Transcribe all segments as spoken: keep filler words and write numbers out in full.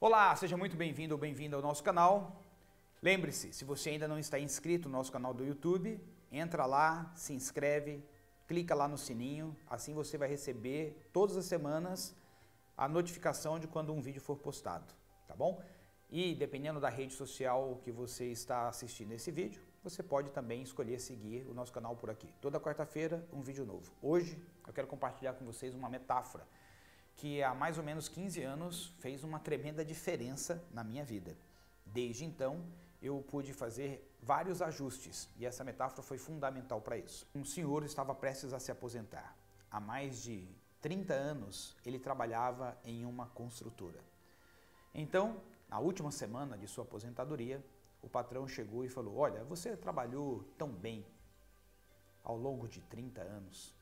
Olá, seja muito bem-vindo ou bem-vinda ao nosso canal. Lembre-se, se você ainda não está inscrito no nosso canal do YouTube, entra lá, se inscreve, clica lá no sininho, assim você vai receber todas as semanas a notificação de quando um vídeo for postado, tá bom? E dependendo da rede social que você está assistindo esse vídeo, você pode também escolher seguir o nosso canal por aqui. Toda quarta-feira, um vídeo novo. Hoje, eu quero compartilhar com vocês uma metáfora que há mais ou menos quinze anos fez uma tremenda diferença na minha vida. Desde então, eu pude fazer vários ajustes e essa metáfora foi fundamental para isso. Um senhor estava prestes a se aposentar. Há mais de trinta anos, ele trabalhava em uma construtora. Então, na última semana de sua aposentadoria, o patrão chegou e falou: olha, você trabalhou tão bem ao longo de trinta anos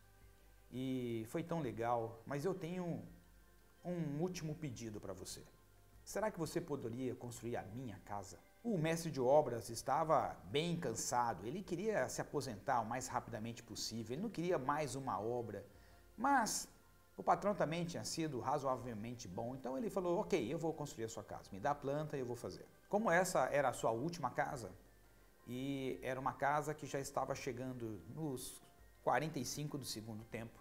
e foi tão legal, mas eu tenho um último pedido para você. Será que você poderia construir a minha casa? O mestre de obras estava bem cansado, ele queria se aposentar o mais rapidamente possível, ele não queria mais uma obra, mas o patrão também tinha sido razoavelmente bom, então ele falou: ok, eu vou construir a sua casa, me dá a planta e eu vou fazer. Como essa era a sua última casa, e era uma casa que já estava chegando nos quarenta e cinco do segundo tempo,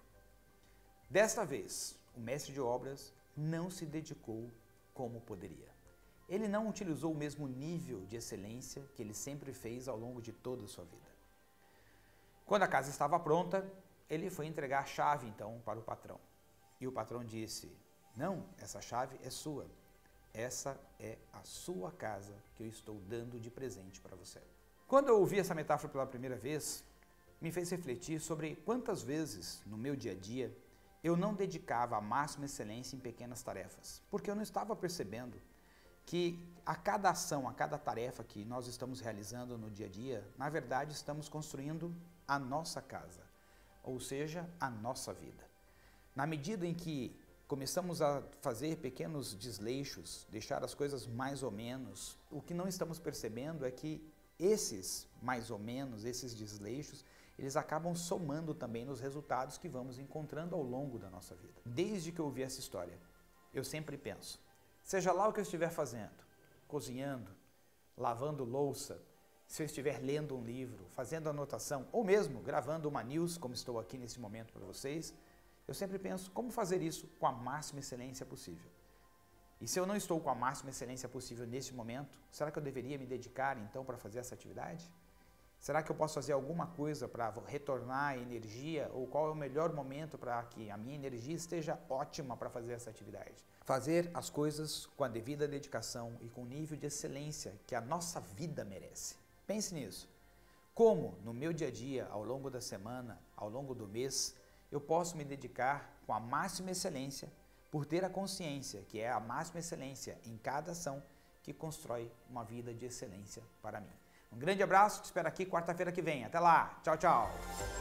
desta vez, o mestre de obras não se dedicou como poderia. Ele não utilizou o mesmo nível de excelência que ele sempre fez ao longo de toda a sua vida. Quando a casa estava pronta, ele foi entregar a chave então para o patrão. E o patrão disse: não, essa chave é sua. Essa é a sua casa que eu estou dando de presente para você. Quando eu ouvi essa metáfora pela primeira vez, me fez refletir sobre quantas vezes no meu dia a dia eu não dedicava a máxima excelência em pequenas tarefas, porque eu não estava percebendo que a cada ação, a cada tarefa que nós estamos realizando no dia a dia, na verdade estamos construindo a nossa casa, ou seja, a nossa vida. Na medida em que começamos a fazer pequenos desleixos, deixar as coisas mais ou menos, o que não estamos percebendo é que esses mais ou menos, esses desleixos, eles acabam somando também nos resultados que vamos encontrando ao longo da nossa vida. Desde que eu ouvi essa história, eu sempre penso, seja lá o que eu estiver fazendo, cozinhando, lavando louça, se eu estiver lendo um livro, fazendo anotação, ou mesmo gravando uma news, como estou aqui nesse momento para vocês, eu sempre penso como fazer isso com a máxima excelência possível. E se eu não estou com a máxima excelência possível nesse momento, será que eu deveria me dedicar então para fazer essa atividade? Será que eu posso fazer alguma coisa para retornar a energia? Ou qual é o melhor momento para que a minha energia esteja ótima para fazer essa atividade? Fazer as coisas com a devida dedicação e com o nível de excelência que a nossa vida merece. Pense nisso. Como no meu dia a dia, ao longo da semana, ao longo do mês, eu posso me dedicar com a máxima excelência por ter a consciência que é a máxima excelência em cada ação que constrói uma vida de excelência para mim. Um grande abraço, te espero aqui quarta-feira que vem. Até lá, tchau, tchau!